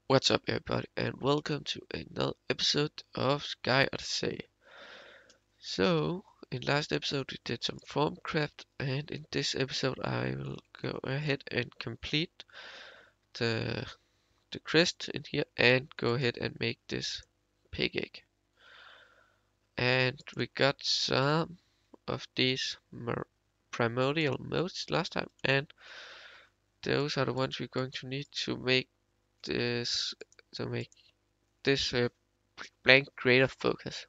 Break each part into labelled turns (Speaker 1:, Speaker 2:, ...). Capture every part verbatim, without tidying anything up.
Speaker 1: What's up, everybody, and welcome to another episode of Sky Odyssey. So, in last episode we did some form craft, and in this episode I will go ahead and complete the the crest in here and go ahead and make this pig egg. And we got some of these primordial modes last time, and those are the ones we're going to need to make this to make this uh, blank greater focus.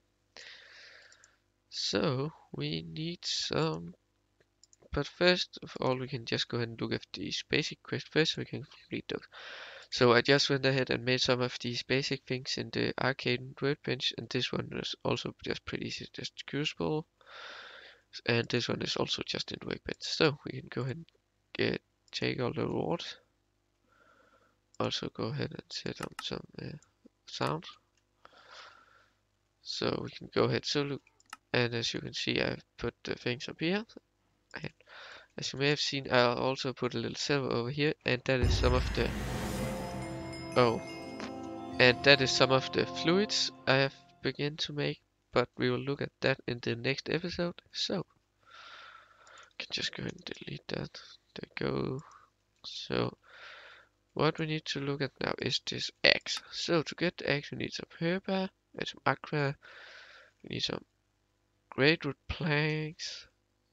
Speaker 1: So we need some, but first of all we can just go ahead and look at these basic quests first so we can complete those. So I just went ahead and made some of these basic things in the arcade workbench, and this one is also just pretty easy, just crucible, and this one is also just in workbench. So we can go ahead and get take all the rewards. Also go ahead and set on some uh, sound. So we can go ahead so look, and as you can see I've put the things up here. And as you may have seen, I'll also put a little server over here, and that is some of the oh, and that is some of the fluids I have begun to make. But we will look at that in the next episode. So, I can just go ahead and delete that. There go. So, what we need to look at now is this axe. So, to get the axe, we need some herba and some aqua. We need some great wood planks.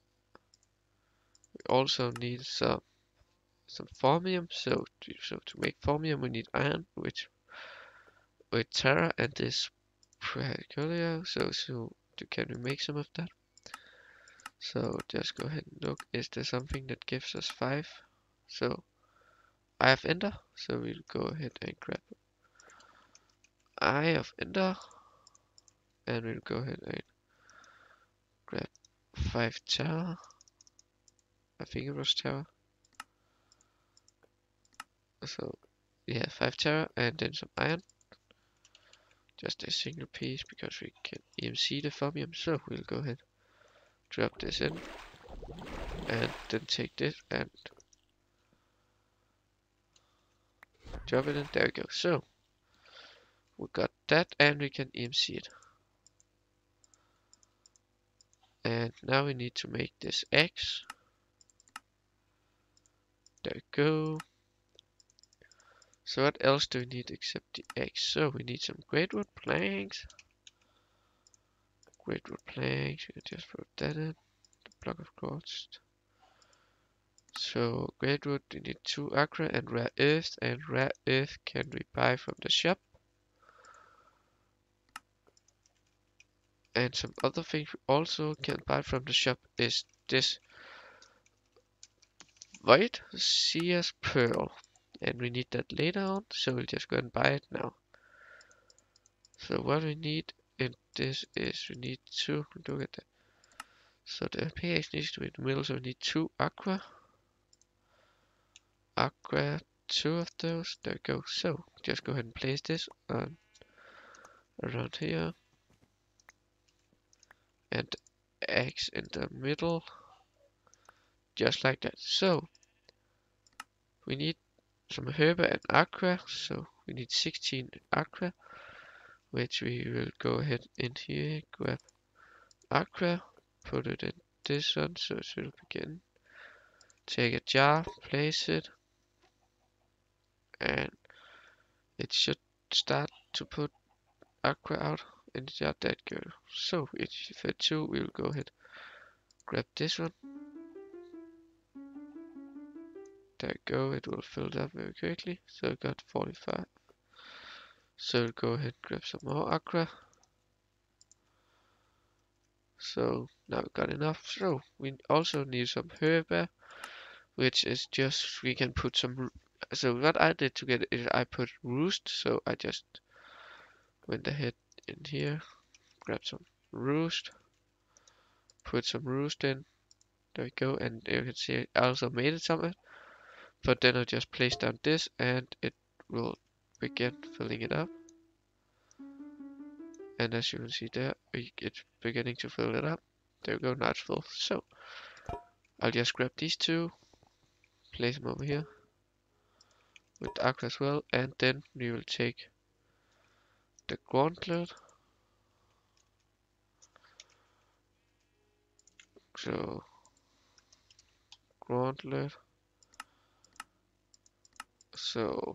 Speaker 1: We also need some some formium. So, to, so to make formium, we need iron, which with Terra and this Praecolia, so so can we make some of that? So just go ahead and look, is there something that gives us five? So Eye of Ender, so we'll go ahead and grab Eye of Ender, and we'll go ahead and grab five Terra. I think it was Terra. So yeah, five Terra and then some iron. Just a single piece because we can E M C the Formium, so we'll go ahead, drop this in, and then take this and drop it in. There we go. So we got that, and we can E M C it. And now we need to make this X. There we go. So what else do we need except the X? So we need some great wood planks. Great wood planks. We can just put that in. The block of quartz. So great wood, we need two aqua and rare earth. And rare earth can we buy from the shop. And some other things we also can buy from the shop is this white Sears pearl. And we need that later on, so we'll just go and buy it now. So what we need in this is we need to look at that. So the pH needs to be in the middle, so we need two aqua. Aqua, two of those. There we go. So just go ahead and place this on around here. And X in the middle. Just like that. So we need some herba and aqua. So we need sixteen aqua, which we will go ahead in here, grab aqua, put it in this one, so it will begin. Take a jar, place it, and it should start to put aqua out in the jar. That go. So if for two, we'll go ahead, grab this one. There we go. It will fill it up very quickly. So we got forty-five. So we'll go ahead and grab some more aqua. So now we got enough. So we also need some herba, which is just we can put some. So what I did to get it is I put roost. So I just went ahead in here, grab some roost, put some roost in. There we go, and you can see I also made it somewhere. But then I just place down this, and it will begin filling it up. And as you can see there, it's beginning to fill it up. There we go, now it's full. So I'll just grab these two, place them over here, with aqua as well, and then we will take the gauntlet. So gauntlet. So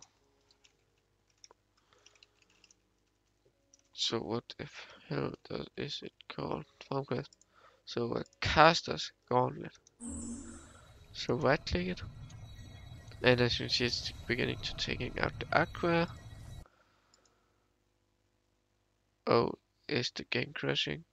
Speaker 1: so what the hell does is it called? Formcraft. So a caster's gauntlet. So right click it, and as you can see, it's beginning to taking out the aqua. Oh, is the game crashing?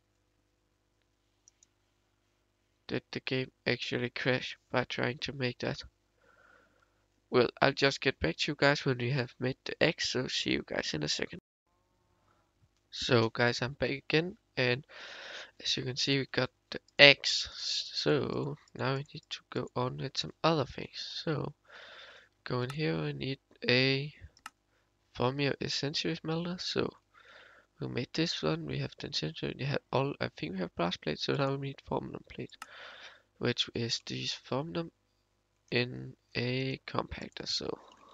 Speaker 1: Did the game actually crash by trying to make that? Well, I'll just get back to you guys when we have made the X, so see you guys in a second. So guys, I'm back again, and as you can see, we got the X. So now we need to go on with some other things. So go in here, I need a Formia Essential Smelter. So we made this one, we have the Essential, we have all, I think we have brass plates, so now we need Forminum plate, which is these Forminum in a compactor. So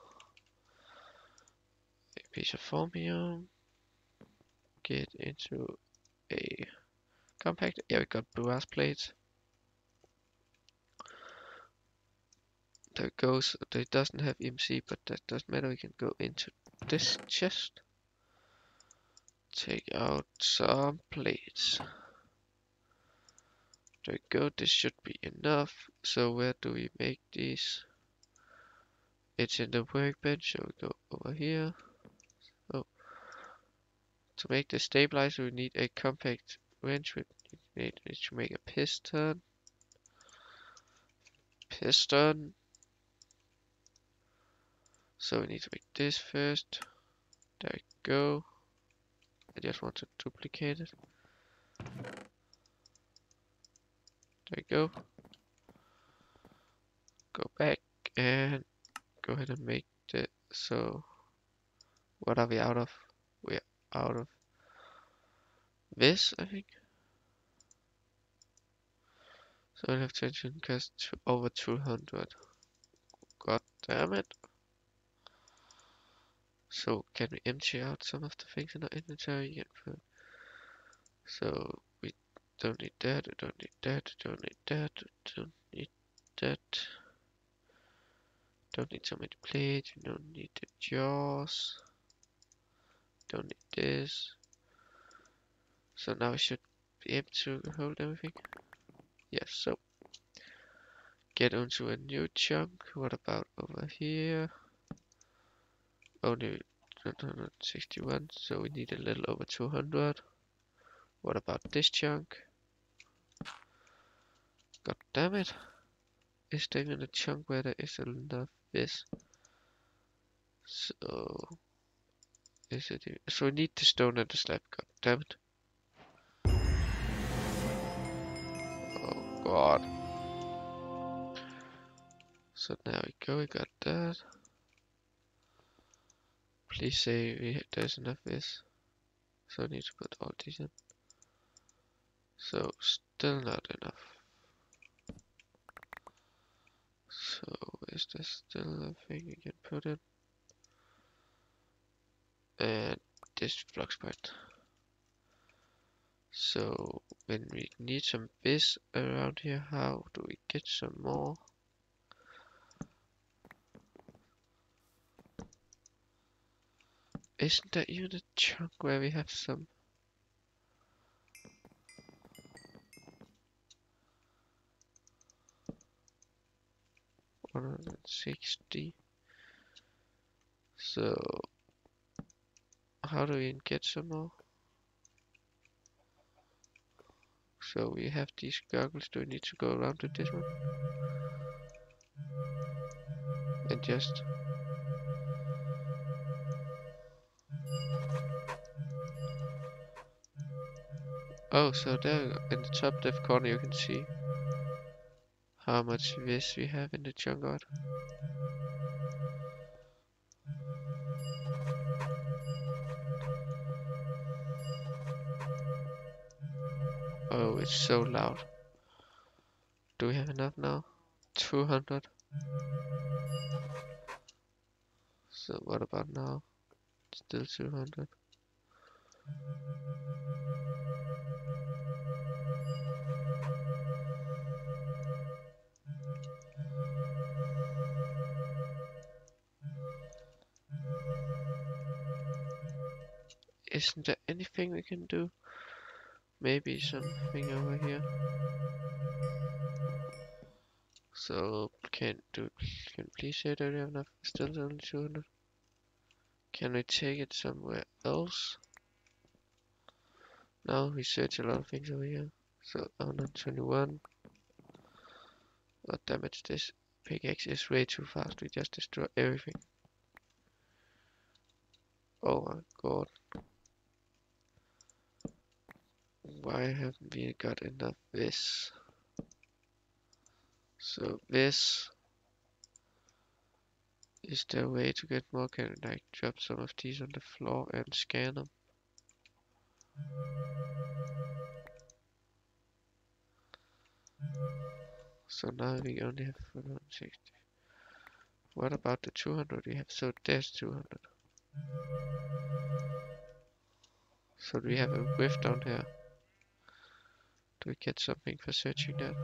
Speaker 1: a piece of Formium, get into a compactor. Yeah, we got brass plates. There it goes. It doesn't have E M C, but that doesn't matter. We can go into this chest, take out some plates. There we go. This should be enough. So where do we make these? It's in the workbench. So we go over here. Oh, to make the stabilizer, we need a compact wrench. We need to make a piston. Piston. So we need to make this first. There we go. I just want to duplicate it. There we go. Go back and go ahead and make the, so what are we out of? We're out of this, I think. So we have to cost to over two hundred. God damn it. So can we empty out some of the things in our inventory yet? So we don't need that, we don't need that, we don't need that, we don't need that. Don't need so many plates, we don't need the jaws. Don't need this. So now we should be able to hold everything. Yes, so get onto a new chunk. What about over here? Only one hundred sixty-one, so we need a little over two hundred. What about this chunk? God damn it. Is there even a chunk where there is enough this? So is it even, so we need the stone and the slab, god damn it. Oh god. So now we go, we got that. Please say we, there's enough this. So I need to put all these in. So still not enough. So is there still a thing we can put in? And this flux point. So when we need some base around here, how do we get some more? Isn't there even a chunk where we have some? one hundred sixty. So how do we get some more? So we have these goggles. Do we need to go around to this one? And just oh, so there in the top left corner you can see how much this we have in the junkyard. Oh, it's so loud. Do we have enough now? two hundred. So what about now? Still two hundred. Isn't there anything we can do? Maybe something over here. So can do can please say that we have enough? Still only two hundred. Can we take it somewhere else? Now we search a lot of things over here. So one hundred twenty-one. What damage this pickaxe is way too fast. We just destroy everything. Oh my god. Why haven't we got enough this? So this is there a way to get more? Can I like drop some of these on the floor and scan them? So now we only have one hundred sixty. What about the two hundred we have? So there's two hundred. So do we have a width down here? Do we get something for searching that?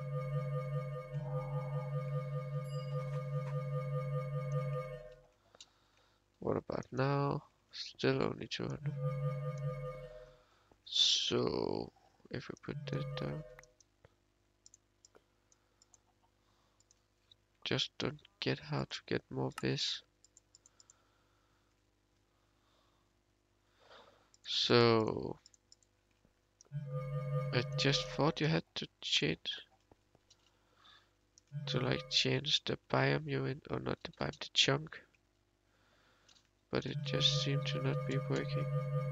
Speaker 1: What about now? Still only two hundred. So if we put that down, just don't get how to get more this. So I just thought you had to change to like change the biome you're in, or not the biome, the chunk. But it just seemed to not be working.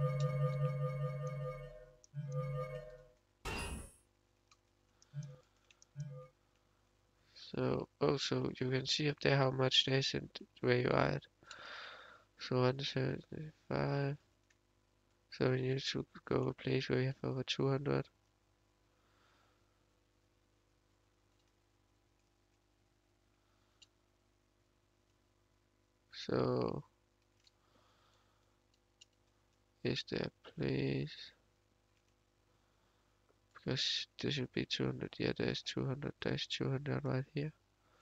Speaker 1: So also you can see up there how much there is in where you are at. So one seventy-five. So we need to go a place where we have over two hundred. So is there a place? Because this should be two hundred. Yeah, there's two hundred. There's two hundred right here.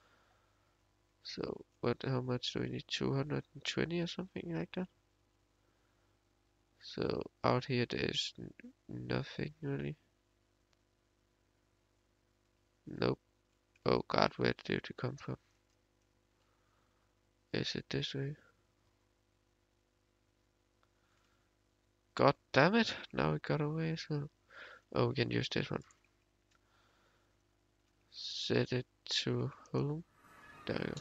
Speaker 1: So what? How much do we need? two hundred twenty or something like that. So out here there's nothing really. Nope. Oh god, where did it come from? Is it this way? God damn it! Now it got away. So oh, we can use this one. Set it to home. There we go.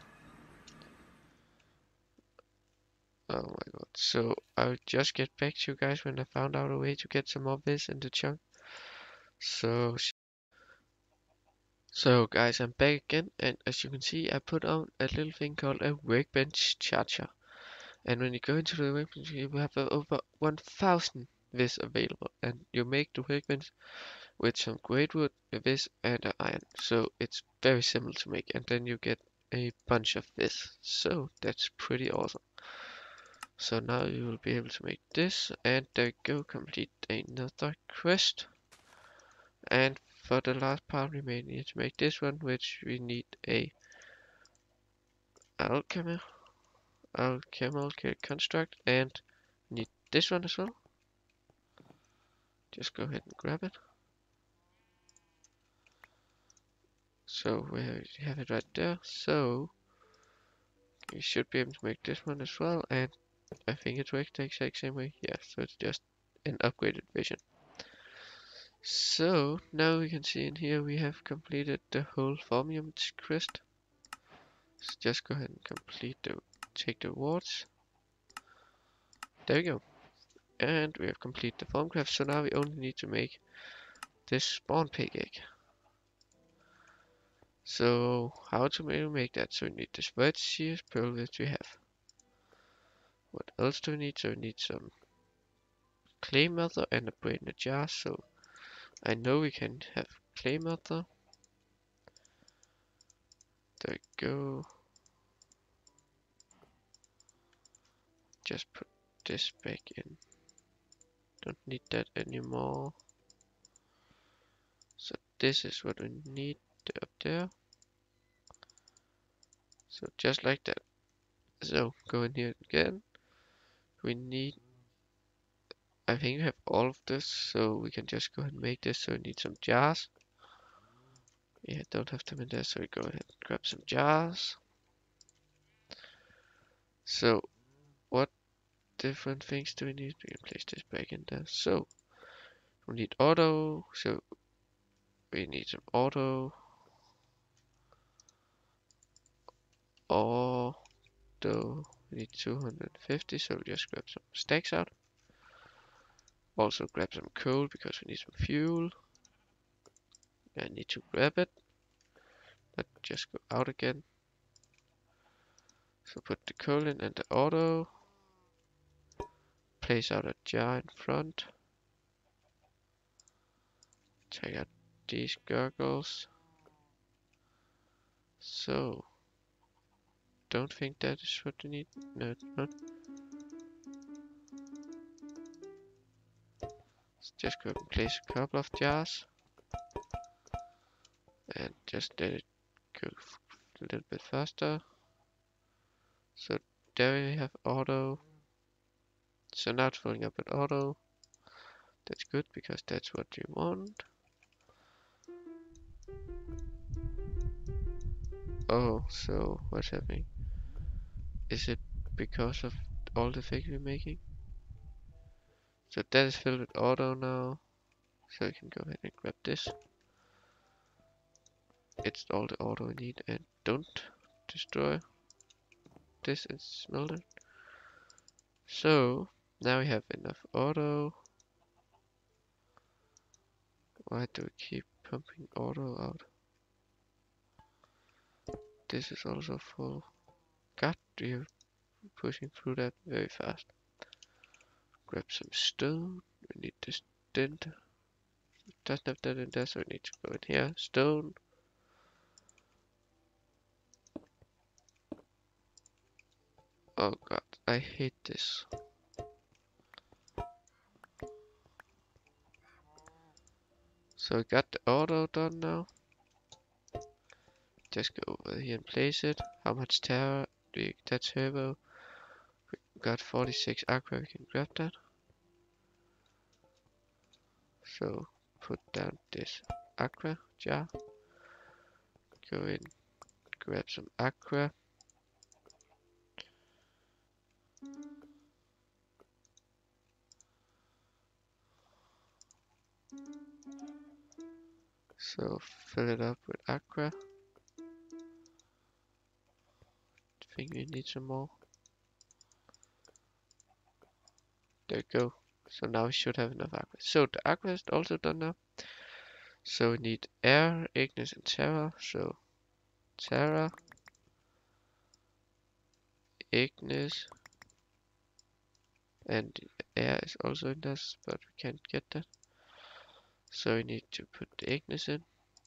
Speaker 1: Oh my god. So I'll just get back to you guys when I found out a way to get some of this in the chunk. So So guys, I'm back again, and as you can see, I put on a little thing called a workbench charger. And when you go into the workbench, you will have over one thousand this available, and you make the workbench with some great wood, this, and an iron. So it's very simple to make, and then you get a bunch of this. So that's pretty awesome. So now you will be able to make this, and there you go, complete another quest. And for the last part, we may need to make this one, which we need a alchemy, alchemical construct, and need this one as well. Just go ahead and grab it. So we have it right there. So you should be able to make this one as well, and I think it works the exact same way. Yeah, so it's just an upgraded version. So now we can see in here we have completed the whole Formium quest. So just go ahead and complete the take the rewards. There we go. And we have completed the Formcraft, so now we only need to make this spawn pig egg. So how to make that? So we need this red shears pearl which we have. What else do we need? So we need some clay mother and a brain in a jar. So I know we can have clay mother. There we go. just put this back in. Don't need that anymore. So this is what we need up there. So just like that. So go in here again. We need, I think we have all of this, so we can just go ahead and make this. So we need some jars. Yeah, don't have them in there, so we go ahead and grab some jars. So what different things do we need? We can place this back in there. So we need auto, so we need some auto. Auto, we need two hundred fifty, so we just grab some stacks out. Also grab some coal because we need some fuel. I need to grab it. Let just go out again. So put the coal in and the auto. Place out a jar in front. Take out these gurgles. So, don't think that is what we need. No, it's not. Let's just go and place a couple of jars. And just let it go a little bit faster. So there we have auto. So now it's filling up with auto. That's good because that's what you want. Oh, so what's happening? Is it because of all the things we're making? So that is filled with auto now. So we can go ahead and grab this. It's all the auto we need, and don't destroy this and smelt it. So now we have enough auto. Why do we keep pumping auto out? This is also full. God, we're pushing through that very fast. Grab some stone. We need this dent. Doesn't have that in there, so we need to go in here. Stone. Oh god, I hate this. So we got the auto done now. Just go over here and place it. How much terra do you get? Turbo? We got forty-six aqua, we can grab that. So put down this aqua jar. Go in, grab some aqua. So fill it up with aqua. I think we need some more. There we go. So now we should have enough aqua. So the aqua is also done now. So we need air, Ignis, and Terra. So Terra, Ignis, and air is also in this, but we can't get that. So we need to put the Ignis in.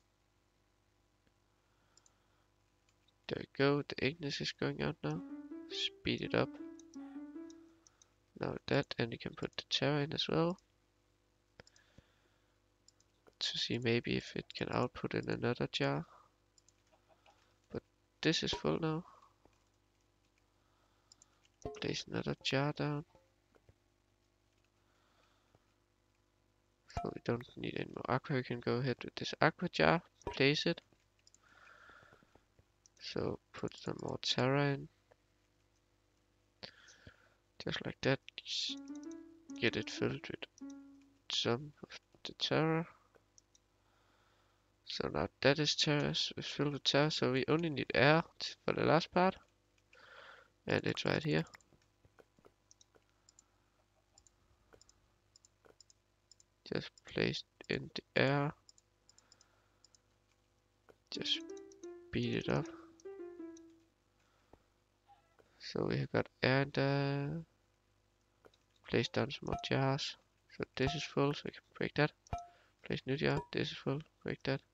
Speaker 1: There we go, the Ignis is going out now. Speed it up. Now that, and we can put the Terra in as well. To see maybe if it can output in another jar. But this is full now. Place another jar down. So we don't need any more aqua, we can go ahead with this aqua jar, place it. So put some more terra in. Just like that. Get it filled with some of the terra. So now that is terra, is filled with terra, so we only need air for the last part. And it's right here. Just place in the air. Just speed it up. So we have got air in there. Place down some more jars. So this is full, so we can break that. Place new jar. This is full, break that.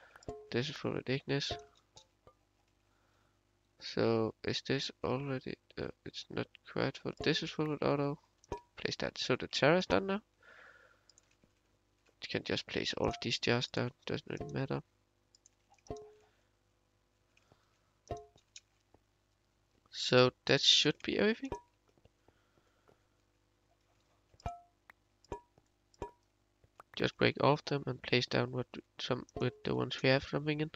Speaker 1: This is full with Ignis. So is this already? uh, it's not quite full. This is full with auto. Place that. So the terrace done now. You can just place all of these jars down. Doesn't really matter. So that should be everything. Just break off them and place down what some with the ones we have something in.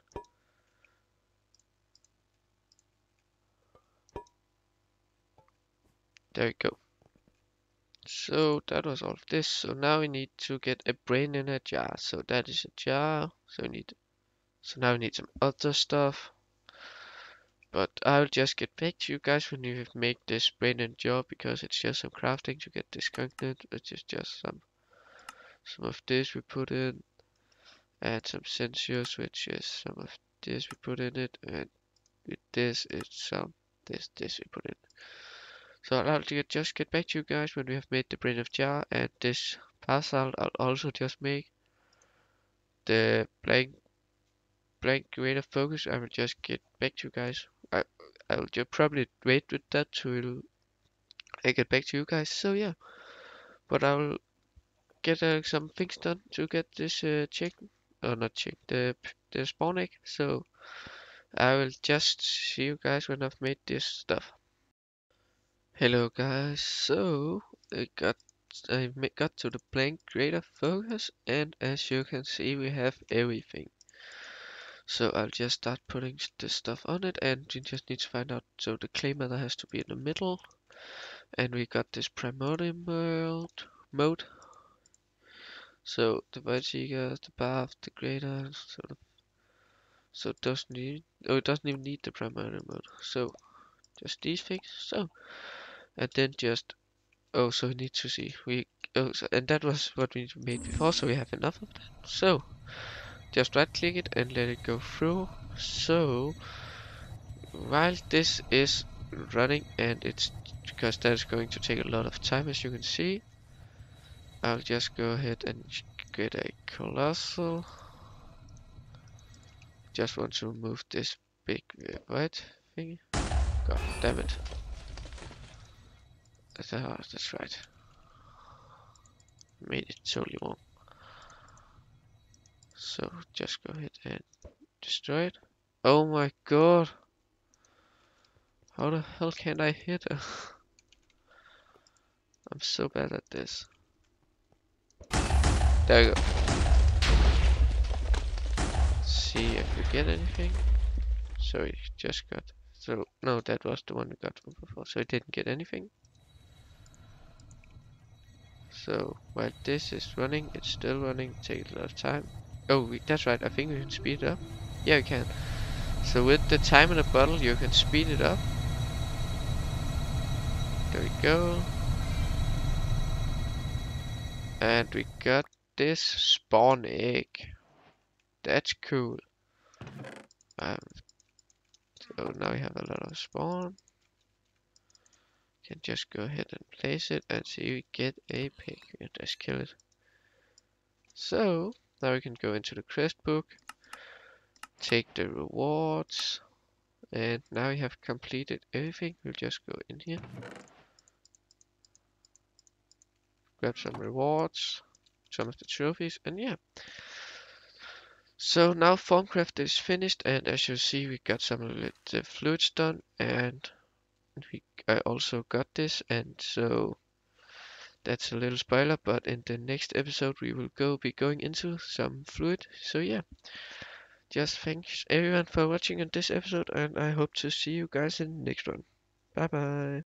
Speaker 1: There we go. So that was all of this. So now we need to get a brain in a jar. So that is a jar. So we need. So now we need some other stuff. But I'll just get back to you guys when you have made this brain and jar, because it's just some crafting to get this content, which is just some some of this we put in. Add some sensors, which is some of this we put in it, and with this it's some this this we put in. So I'll get, just get back to you guys when we have made the brain of jar, and this basalt I'll also just make. The blank blank creative focus I will just get back to you guys. I I'll just probably wait with that till I get back to you guys. So yeah, but I will get uh, some things done to get this uh, chicken, or not chicken, the the spawn egg. So I will just see you guys when I've made this stuff. Hello guys, so I got I ma- got to the blank creative focus, and as you can see we have everything. So I'll just start putting this stuff on it, and you just need to find out. So the clay matter has to be in the middle, and we got this primordial mode mode. So the Void Seeker, the Bath, the Greater, so the, so it doesn't need oh it doesn't even need the primordial mode. So just these things. So and then just oh so we need to see we oh so, and that was what we made before, so we have enough of that. So just right click it and let it go through. So while this is running, and it's because that is going to take a lot of time, as you can see, I'll just go ahead and get a colossal. Just want to remove this big uh, white thing. God damn it. That's, uh, that's right. Made it totally wrong. So just go ahead and destroy it. Oh my god. How the hell can I hit her? I'm so bad at this. There you go. See if we get anything. So we just got. So no, that was the one we got from before. So we didn't get anything. So while this is running, it's still running. Takes a lot of time. Oh, we, that's right. I think we can speed it up. Yeah, we can. So with the time in the bottle, you can speed it up. There we go. And we got this spawn egg. That's cool. Um, so now we have a lot of spawn. Can just go ahead and place it and see we get a pig. And let's kill it. So now we can go into the quest book, take the rewards, and now we have completed everything. We'll just go in here, grab some rewards, some of the trophies, and yeah. So now Formcraft is finished, and as you see, we got some of the fluids done, and we I also got this, and so that's a little spoiler. But in the next episode, we will go be going into some fluid. So yeah, just thanks everyone for watching in this episode, and I hope to see you guys in the next one. Bye bye.